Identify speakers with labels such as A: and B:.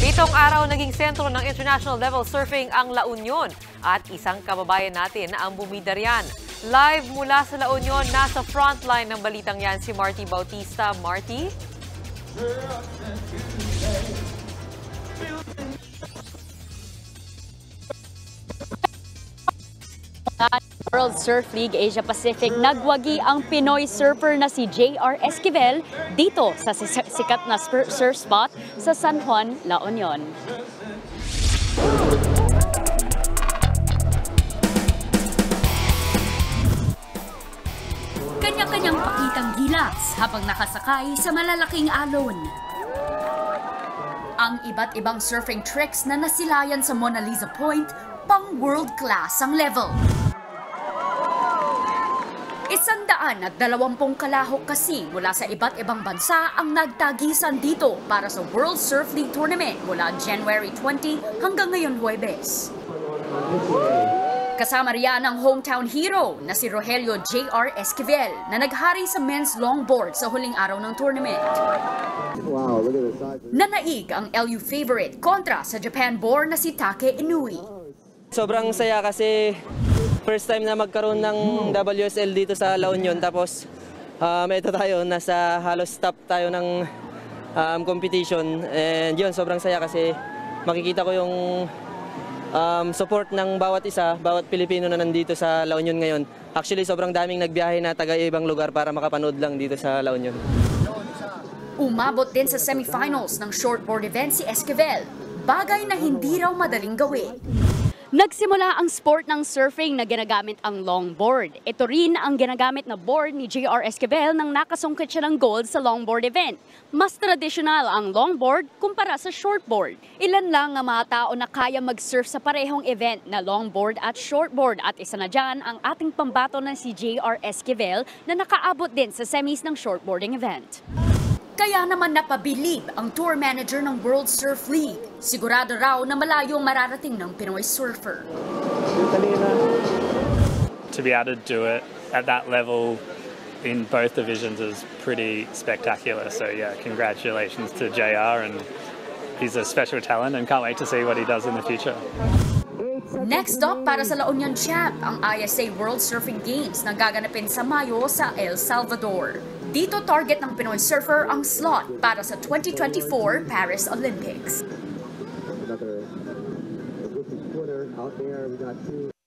A: Pitong araw naging sentro ng international level surfing ang La Union at isang kababayan natin ang bumida riyan. Live mula sa La Union, nasa frontline ng balitang yan si Martie Bautista. Martie?
B: World Surf League Asia-Pacific, nagwagi ang Pinoy surfer na si Esquivel dito sa sikat na surf spot sa San Juan, La Union. Kanya-kanyang pakitang gilas habang nakasakay sa malalaking alon. Ang iba't ibang surfing tricks na nasilayan sa Mona Lisa Point, pang world class ang level. 120 kalahok kasi mula sa iba't ibang bansa ang nagtagisan dito para sa World Surf League Tournament mula January 20 hanggang ngayon Huwebes. Kasama riyan ang hometown hero na si Rogelio Esquivel na naghari sa men's longboard sa huling araw ng tournament.
C: Wow, look at the size.
B: Nanaig ang LU favorite kontra sa Japan-born na si Take Inui.
D: Sobrang saya kasi first time na magkaroon ng WSL dito sa La Union, tapos ito tayo, nasa halos top tayo ng competition, and yun, sobrang saya kasi makikita ko yung support ng bawat isa, bawat Pilipino na nandito sa La Union ngayon. Actually, sobrang daming nagbiyahe na taga-ibang lugar para makapanood lang dito sa La Union.
B: Umabot din sa semifinals ng shortboard event si Esquivel, bagay na hindi raw madaling gawin. Nagsimula ang sport ng surfing na ginagamit ang longboard. Ito rin ang ginagamit na board ni Esquivel nang nakasungkit siya ng gold sa longboard event. Mas traditional ang longboard kumpara sa shortboard. Ilan lang ang mga tao na kaya mag-surf sa parehong event na longboard at shortboard, at isa na dyan ang ating pambato na si Esquivel na nakaabot din sa semis ng shortboarding event. Kaya naman napabilib ang tour manager ng World Surf League. Sigurado raw na malayong mararating ng Pinoy surfer.
E: To be able to do it at that level in both divisions is pretty spectacular. So yeah, congratulations to JR, and he's a special talent and can't wait to see what he does in the future.
B: Next up para sa La Union champ, ang ISA World Surfing Games na gaganapin sa Mayo sa El Salvador. Dito target ng Pinoy surfer ang slot para sa 2024 Paris Olympics.
C: Another winner out there. We got two.